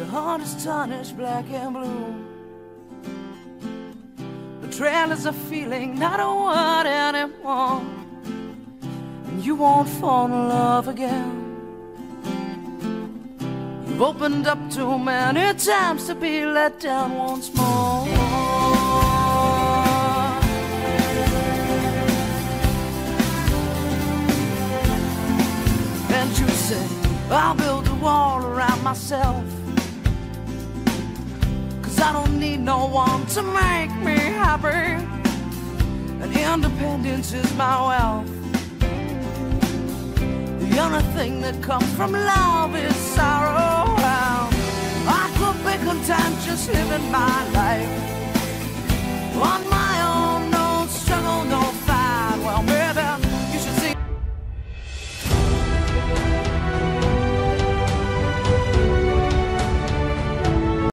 heart is tarnished black and blue. Betrayal is a feeling, not a word anymore. And you won't fall in love again. You've opened up too many times to be let down once more. And you say, I'll build a wall around myself, 'cause I don't need no one to make me happy, and independence is my wealth. The only thing that comes from love is sorrow. I could be content just living my life,